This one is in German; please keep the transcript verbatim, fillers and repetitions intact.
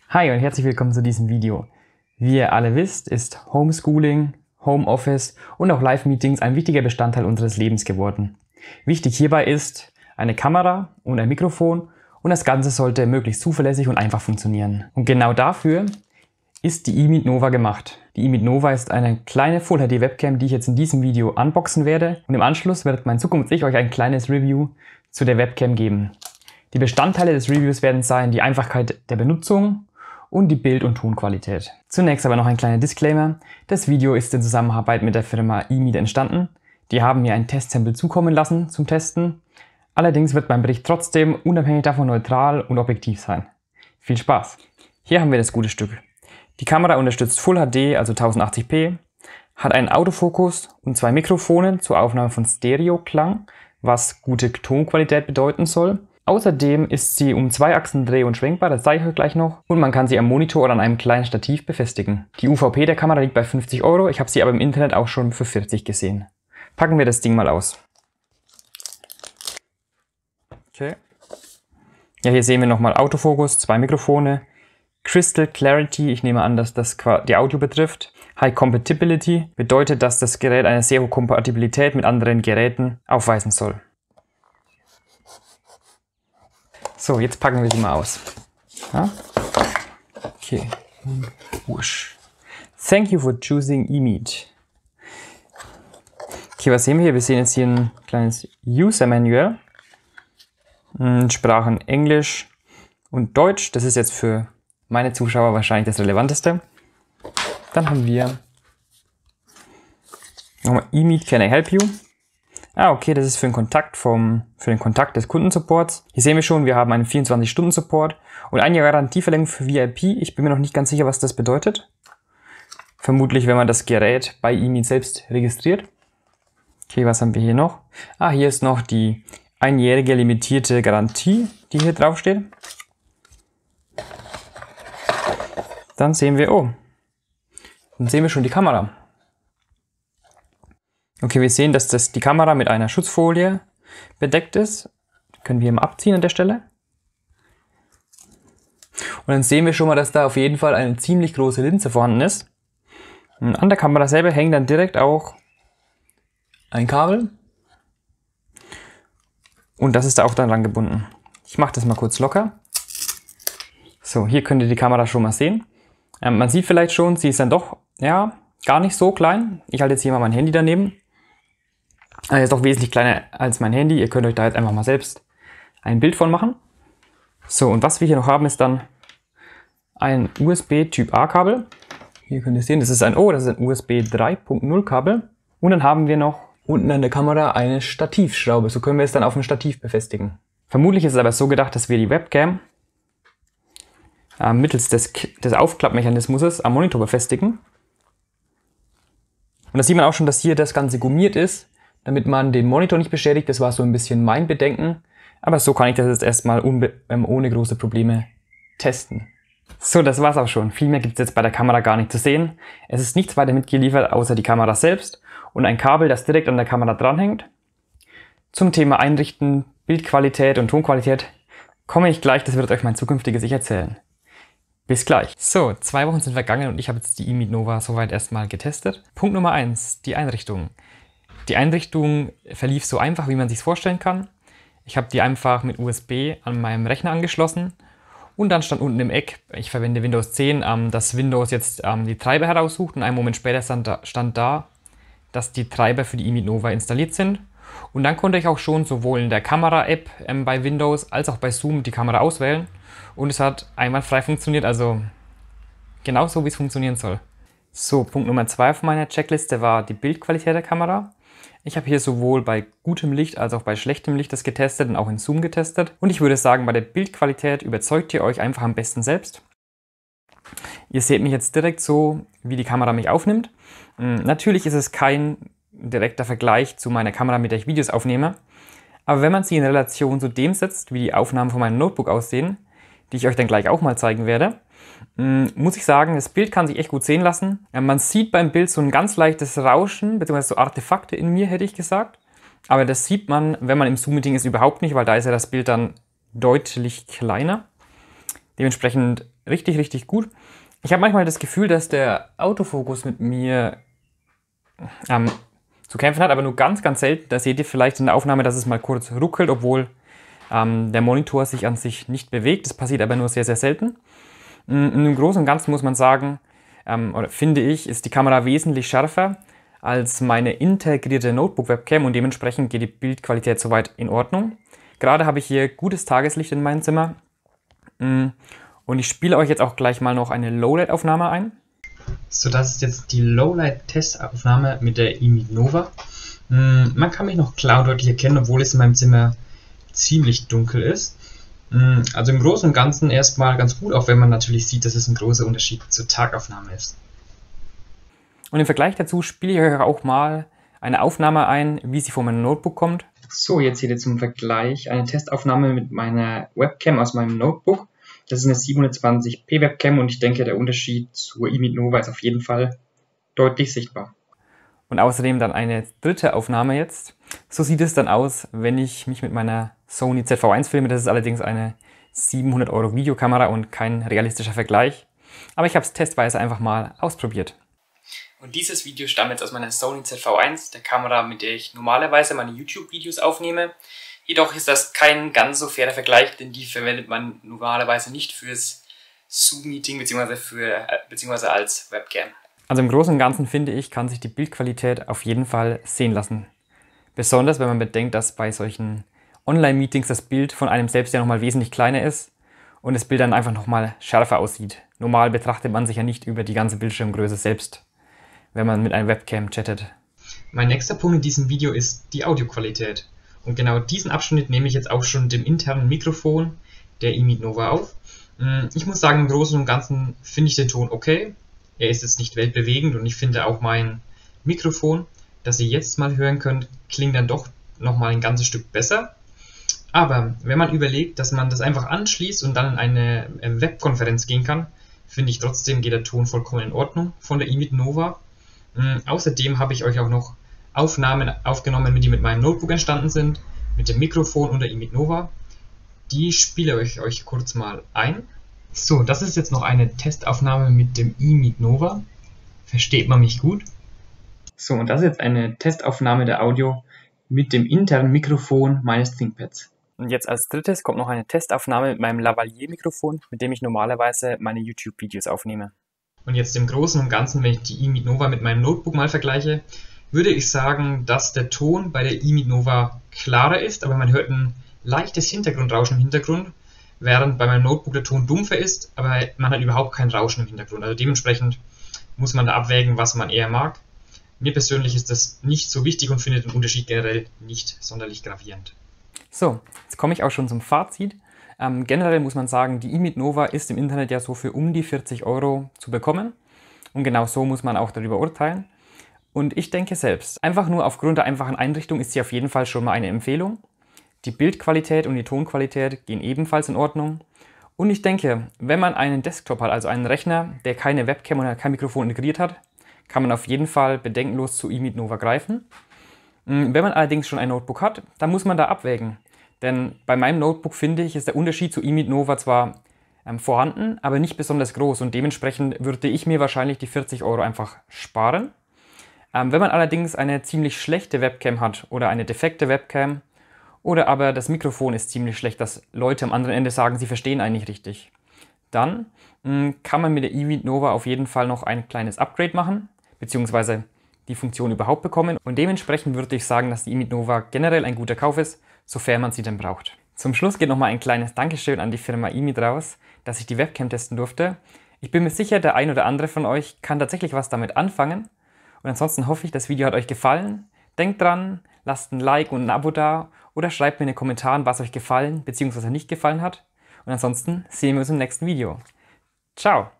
Hi und herzlich willkommen zu diesem Video. Wie ihr alle wisst, ist Homeschooling, Homeoffice und auch Live-Meetings ein wichtiger Bestandteil unseres Lebens geworden. Wichtig hierbei ist eine Kamera und ein Mikrofon und das Ganze sollte möglichst zuverlässig und einfach funktionieren. Und genau dafür ist die eMeet Nova gemacht. Die eMeet Nova ist eine kleine Full H D Webcam, die ich jetzt in diesem Video unboxen werde und im Anschluss wird mein Zukunfts-Ich euch ein kleines Review zu der Webcam geben. Die Bestandteile des Reviews werden sein die Einfachkeit der Benutzung und die Bild- und Tonqualität. Zunächst aber noch ein kleiner Disclaimer. Das Video ist in Zusammenarbeit mit der Firma eMeet entstanden. Die haben mir ein Testsample zukommen lassen zum Testen. Allerdings wird mein Bericht trotzdem unabhängig davon neutral und objektiv sein. Viel Spaß! Hier haben wir das gute Stück. Die Kamera unterstützt Full H D, also tausendachtzig p, hat einen Autofokus und zwei Mikrofone zur Aufnahme von Stereoklang, was gute Tonqualität bedeuten soll. Außerdem ist sie um zwei Achsen dreh- und schwenkbar, das zeige ich euch gleich noch, und man kann sie am Monitor oder an einem kleinen Stativ befestigen. Die U V P der Kamera liegt bei fünfzig Euro, ich habe sie aber im Internet auch schon für vierzig gesehen. Packen wir das Ding mal aus. Okay. Ja, hier sehen wir nochmal Autofokus, zwei Mikrofone, Crystal Clarity, ich nehme an, dass das die Audio betrifft. High Compatibility bedeutet, dass das Gerät eine sehr hohe Kompatibilität mit anderen Geräten aufweisen soll. So, jetzt packen wir sie mal aus. Ja? Okay. Wusch. Thank you for choosing eMeet. Okay, was sehen wir hier? Wir sehen jetzt hier ein kleines User Manual. In Sprachen Englisch und Deutsch. Das ist jetzt für meine Zuschauer wahrscheinlich das Relevanteste. Dann haben wir nochmal eMeet, can I help you? Ah, okay, das ist für den Kontakt vom, für den Kontakt des Kundensupports. Hier sehen wir schon, wir haben einen vierundzwanzig Stunden Support und ein Jahr Garantieverlängerung für V I P. Ich bin mir noch nicht ganz sicher, was das bedeutet. Vermutlich, wenn man das Gerät bei eMeet selbst registriert. Okay, was haben wir hier noch? Ah, hier ist noch die einjährige limitierte Garantie, die hier drauf steht. Dann sehen wir, oh, dann sehen wir schon die Kamera. Okay, wir sehen, dass das die Kamera mit einer Schutzfolie bedeckt ist. Die können wir mal abziehen an der Stelle. Und dann sehen wir schon mal, dass da auf jeden Fall eine ziemlich große Linse vorhanden ist. Und an der Kamera selber hängt dann direkt auch ein Kabel. Und das ist da auch dann dran gebunden. Ich mache das mal kurz locker. So, hier könnt ihr die Kamera schon mal sehen. Ähm, man sieht vielleicht schon, sie ist dann doch, ja, gar nicht so klein. Ich halte jetzt hier mal mein Handy daneben. Er ist doch wesentlich kleiner als mein Handy. Ihr könnt euch da jetzt einfach mal selbst ein Bild von machen. So, und was wir hier noch haben, ist dann ein U S B Typ A Kabel. Hier könnt ihr sehen, das ist ein, oh, das ist ein U S B drei Punkt null Kabel. Und dann haben wir noch unten an der Kamera eine Stativschraube. So können wir es dann auf dem Stativ befestigen. Vermutlich ist es aber so gedacht, dass wir die Webcam äh, mittels des, des Aufklappmechanismus am Monitor befestigen. Und da sieht man auch schon, dass hier das Ganze gummiert ist, damit man den Monitor nicht beschädigt. Das war so ein bisschen mein Bedenken. Aber so kann ich das jetzt erstmal ähm, ohne große Probleme testen. So, das war's auch schon. Viel mehr gibt es jetzt bei der Kamera gar nicht zu sehen. Es ist nichts weiter mitgeliefert, außer die Kamera selbst und ein Kabel, das direkt an der Kamera dranhängt. Zum Thema Einrichten, Bildqualität und Tonqualität komme ich gleich. Das wird euch mein zukünftiges Ich erzählen. Bis gleich. So, zwei Wochen sind vergangen und ich habe jetzt die eMeet Nova soweit erstmal getestet. Punkt Nummer eins, die Einrichtung. Die Einrichtung verlief so einfach, wie man sich vorstellen kann. Ich habe die einfach mit U S B an meinem Rechner angeschlossen und dann stand unten im Eck, ich verwende Windows zehn, ähm, dass Windows jetzt ähm, die Treiber heraussucht und einen Moment später stand da, stand da, dass die Treiber für die eMeet Nova installiert sind. Und dann konnte ich auch schon sowohl in der Kamera-App ähm, bei Windows als auch bei Zoom die Kamera auswählen. Und es hat einwandfrei funktioniert, also genauso wie es funktionieren soll. So, Punkt Nummer zwei auf meiner Checkliste war die Bildqualität der Kamera. Ich habe hier sowohl bei gutem Licht als auch bei schlechtem Licht das getestet und auch in Zoom getestet. Und ich würde sagen, bei der Bildqualität überzeugt ihr euch einfach am besten selbst. Ihr seht mich jetzt direkt so, wie die Kamera mich aufnimmt. Natürlich ist es kein direkter Vergleich zu meiner Kamera, mit der ich Videos aufnehme. Aber wenn man sie in Relation zu dem setzt, wie die Aufnahmen von meinem Notebook aussehen, die ich euch dann gleich auch mal zeigen werde, muss ich sagen, das Bild kann sich echt gut sehen lassen. Man sieht beim Bild so ein ganz leichtes Rauschen, beziehungsweise so Artefakte in mir, hätte ich gesagt. Aber das sieht man, wenn man im Zoom-Meeting ist, überhaupt nicht, weil da ist ja das Bild dann deutlich kleiner. Dementsprechend richtig, richtig gut. Ich habe manchmal das Gefühl, dass der Autofokus mit mir ähm, zu kämpfen hat, aber nur ganz, ganz selten. Da seht ihr vielleicht in der Aufnahme, dass es mal kurz ruckelt, obwohl ähm, der Monitor sich an sich nicht bewegt. Das passiert aber nur sehr, sehr selten. Im Großen und Ganzen muss man sagen, ähm, oder finde ich, ist die Kamera wesentlich schärfer als meine integrierte Notebook-Webcam und dementsprechend geht die Bildqualität soweit in Ordnung. Gerade habe ich hier gutes Tageslicht in meinem Zimmer und ich spiele euch jetzt auch gleich mal noch eine Lowlight-Aufnahme ein. So, das ist jetzt die Lowlight-Testaufnahme mit der I M I Nova. Man kann mich noch klar und deutlich erkennen, obwohl es in meinem Zimmer ziemlich dunkel ist. Also im Großen und Ganzen erstmal ganz gut, auch wenn man natürlich sieht, dass es ein großer Unterschied zur Tagaufnahme ist. Und im Vergleich dazu spiele ich euch auch mal eine Aufnahme ein, wie sie von meinem Notebook kommt. So, jetzt seht ihr zum Vergleich eine Testaufnahme mit meiner Webcam aus meinem Notebook. Das ist eine siebenhundertzwanzig p Webcam und ich denke, der Unterschied zur I M I Nova ist auf jeden Fall deutlich sichtbar. Und außerdem dann eine dritte Aufnahme jetzt. So sieht es dann aus, wenn ich mich mit meiner Sony Z V eins filme. Das ist allerdings eine siebenhundert Euro Videokamera und kein realistischer Vergleich. Aber ich habe es testweise einfach mal ausprobiert. Und dieses Video stammt jetzt aus meiner Sony Z V eins, der Kamera, mit der ich normalerweise meine YouTube-Videos aufnehme. Jedoch ist das kein ganz so fairer Vergleich, denn die verwendet man normalerweise nicht fürs Zoom-Meeting bzw. für beziehungsweise als Webcam. Also im Großen und Ganzen finde ich, kann sich die Bildqualität auf jeden Fall sehen lassen. Besonders wenn man bedenkt, dass bei solchen Online-Meetings das Bild von einem selbst ja nochmal wesentlich kleiner ist und das Bild dann einfach nochmal schärfer aussieht. Normal betrachtet man sich ja nicht über die ganze Bildschirmgröße selbst, wenn man mit einem Webcam chattet. Mein nächster Punkt in diesem Video ist die Audioqualität. Und genau diesen Abschnitt nehme ich jetzt auch schon dem internen Mikrofon der I M I Nova auf. Ich muss sagen, im Großen und Ganzen finde ich den Ton okay. Er ist jetzt nicht weltbewegend und ich finde auch mein Mikrofon, das ihr jetzt mal hören könnt, klingt dann doch nochmal ein ganzes Stück besser. Aber wenn man überlegt, dass man das einfach anschließt und dann in eine Webkonferenz gehen kann, finde ich trotzdem geht der Ton vollkommen in Ordnung von der I M I Nova. Ähm, außerdem habe ich euch auch noch Aufnahmen aufgenommen, die mit meinem Notebook entstanden sind, mit dem Mikrofon und der I M I Nova. Die spiele ich euch kurz mal ein. So, das ist jetzt noch eine Testaufnahme mit dem I M I Nova. Versteht man mich gut? So, und das ist jetzt eine Testaufnahme der Audio mit dem internen Mikrofon meines ThinkPads. Und jetzt als drittes kommt noch eine Testaufnahme mit meinem Lavalier-Mikrofon, mit dem ich normalerweise meine YouTube-Videos aufnehme. Und jetzt im Großen und Ganzen, wenn ich die I M I Nova mit meinem Notebook mal vergleiche, würde ich sagen, dass der Ton bei der I M I Nova klarer ist, aber man hört ein leichtes Hintergrundrauschen im Hintergrund, während bei meinem Notebook der Ton dumpfer ist, aber man hat überhaupt kein Rauschen im Hintergrund. Also dementsprechend muss man da abwägen, was man eher mag. Mir persönlich ist das nicht so wichtig und finde den Unterschied generell nicht sonderlich gravierend. So, jetzt komme ich auch schon zum Fazit. Ähm, generell muss man sagen, die I M I Nova ist im Internet ja so für um die vierzig Euro zu bekommen. Und genau so muss man auch darüber urteilen. Und ich denke selbst, einfach nur aufgrund der einfachen Einrichtung ist sie auf jeden Fall schon mal eine Empfehlung. Die Bildqualität und die Tonqualität gehen ebenfalls in Ordnung. Und ich denke, wenn man einen Desktop hat, also einen Rechner, der keine Webcam oder kein Mikrofon integriert hat, kann man auf jeden Fall bedenkenlos zu I M I Nova greifen. Wenn man allerdings schon ein Notebook hat, dann muss man da abwägen. Denn bei meinem Notebook, finde ich, ist der Unterschied zu I M I Nova zwar ähm, vorhanden, aber nicht besonders groß und dementsprechend würde ich mir wahrscheinlich die vierzig Euro einfach sparen. Ähm, wenn man allerdings eine ziemlich schlechte Webcam hat oder eine defekte Webcam oder aber das Mikrofon ist ziemlich schlecht, dass Leute am anderen Ende sagen, sie verstehen einen nicht richtig, dann mh, kann man mit der I M I Nova auf jeden Fall noch ein kleines Upgrade machen, beziehungsweise die Funktion überhaupt bekommen. Und dementsprechend würde ich sagen, dass die I M I Nova generell ein guter Kauf ist, sofern man sie denn braucht. Zum Schluss geht nochmal ein kleines Dankeschön an die Firma I M I raus, dass ich die Webcam testen durfte. Ich bin mir sicher, der ein oder andere von euch kann tatsächlich was damit anfangen. Und ansonsten hoffe ich, das Video hat euch gefallen. Denkt dran, lasst ein Like und ein Abo da oder schreibt mir in den Kommentaren, was euch gefallen bzw. nicht gefallen hat. Und ansonsten sehen wir uns im nächsten Video. Ciao!